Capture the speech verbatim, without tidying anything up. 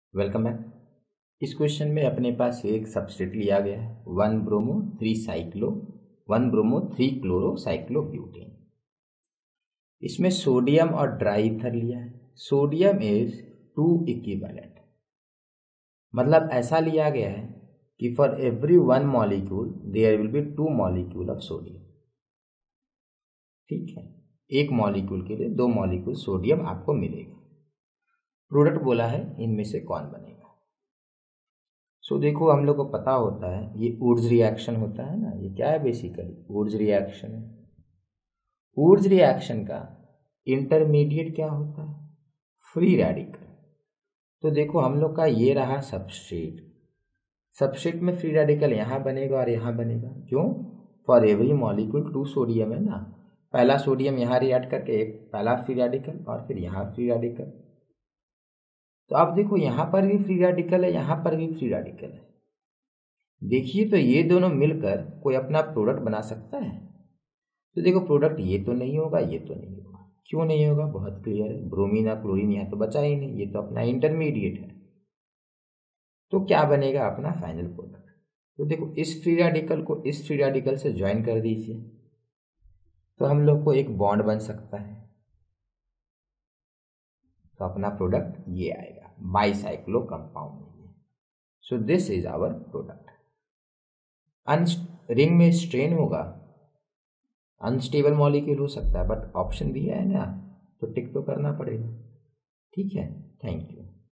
Welcome back. इस question में अपने पास एक सबस्ट्रेट लिया गया है one bromo three cyclo one bromo three chloro cyclobutane. इसमें सोडियम और ड्राई ईथर लिया है। सोडियम इज टू इक्विवेलेंट, मतलब ऐसा लिया गया है कि for every one molecule there will be two molecule of sodium. ठीक है, एक मॉलिक्यूल के लिए दो मॉलिक्यूल सोडियम आपको मिलेगा। प्रोडक्ट बोला है इनमें से कौन बनेगा। सो so, देखो हम लोग को पता होता है ये ऊर्ज रिएक्शन होता है ना, ये क्या है बेसिकली ऊर्ज रिएक्शन है। ऊर्ज रिएक्शन का इंटरमीडिएट क्या होता है, फ्री रेडिकल। तो देखो हम लोग का ये रहा सबस्ट्रेट, सबस्ट्रेट में फ्री रेडिकल यहाँ बनेगा और यहाँ बनेगा। क्यों? For every molecule two sodium है ना, पहला सोडियम यहाँ रिएक्ट करके एक पहला फ्री रेडिकल और फिर यहाँ फ्री रेडिकल। तो आप देखो यहाँ पर भी फ्री रेडिकल है, यहाँ पर भी फ्री रेडिकल है। देखिए तो ये दोनों मिलकर कोई अपना प्रोडक्ट बना सकता है। तो देखो प्रोडक्ट ये तो नहीं होगा, ये तो नहीं होगा। क्यों नहीं होगा? बहुत क्लियर है, ब्रोमीन और क्लोरीन यहाँ तो बचा ही नहीं, ये तो अपना इंटरमीडिएट है। तो क्या बनेगा अपना फाइनल प्रोडक्ट? तो देखो इस फ्री रेडिकल को इस फ्री रेडिकल से ज्वाइन कर दीजिए तो हम लोग को एक बॉन्ड बन सकता है। तो अपना प्रोडक्ट ये आएगा bicyclo compound. So this is our product. Ring में स्ट्रेन होगा, अनस्टेबल मॉलिक्यूल हो सकता है, बट ऑप्शन दिया है ना तो टिक तो करना पड़ेगा। ठीक है, थैंक यू।